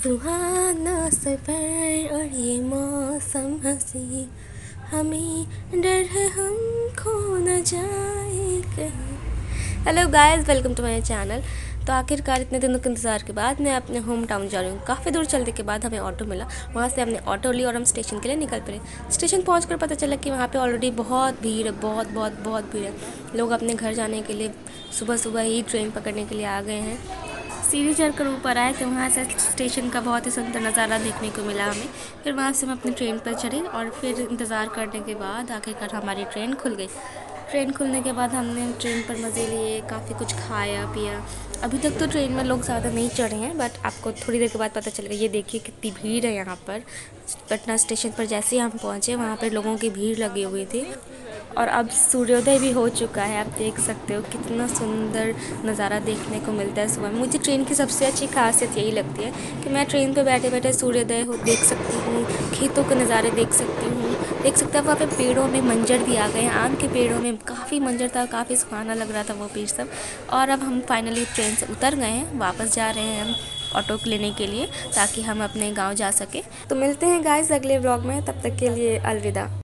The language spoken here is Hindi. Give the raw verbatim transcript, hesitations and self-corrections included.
सुहाना सफर और ये मौसम हंसी, हमें डर है हम खो न जाए कहीं। Hello guys, welcome to my channel. तो आखिरकार इतने दिनों के इंतज़ार के बाद मैं अपने होम टाउन जा रही हूँ। काफ़ी दूर चलने के बाद हमें ऑटो मिला, वहाँ से हमने ऑटो ली और हम स्टेशन के लिए निकल पड़े। स्टेशन पहुँचकर पता चला कि वहाँ पे ऑलरेडी बहुत भीड़ है, बहुत बहुत बहुत भीड़ है। लोग अपने घर जाने के लिए सुबह सुबह ही ट्रेन पकड़ने के लिए आ गए हैं। सीढ़ी चढ़कर ऊपर आए तो वहाँ से स्टेशन का बहुत ही सुंदर नज़ारा देखने को मिला हमें। फिर वहाँ से हम अपनी ट्रेन पर चढ़े और फिर इंतज़ार करने के बाद आखिरकार हमारी ट्रेन खुल गई। ट्रेन खुलने के बाद हमने ट्रेन पर मज़े लिए, काफ़ी कुछ खाया पिया। अभी तक तो ट्रेन में लोग ज़्यादा नहीं चढ़े हैं, बट आपको थोड़ी देर के बाद पता चलेगा। ये देखिए कितनी भीड़ है यहाँ पर। पटना स्टेशन पर जैसे ही हम पहुँचे वहाँ पर लोगों की भीड़ लगी हुई थी और अब सूर्योदय भी हो चुका है। आप देख सकते हो कितना सुंदर नज़ारा देखने को मिलता है सुबह में। मुझे ट्रेन की सबसे अच्छी खासियत यही लगती है कि मैं ट्रेन पे बैठे बैठे सूर्योदय हो देख सकती हूँ, खेतों के नज़ारे देख सकती हूँ। देख सकते हैं वहाँ पे पेड़ों में मंजर भी आ गए हैं, आम के पेड़ों में काफ़ी मंजर था, काफ़ी सुहाना लग रहा था वो पेड़ सब। और अब हम फाइनली ट्रेन से उतर गए हैं, वापस जा रहे हैं हम ऑटो लेने के लिए ताकि हम अपने गाँव जा सकें। तो मिलते हैं गाइस अगले व्लॉग में, तब तक के लिए अलविदा।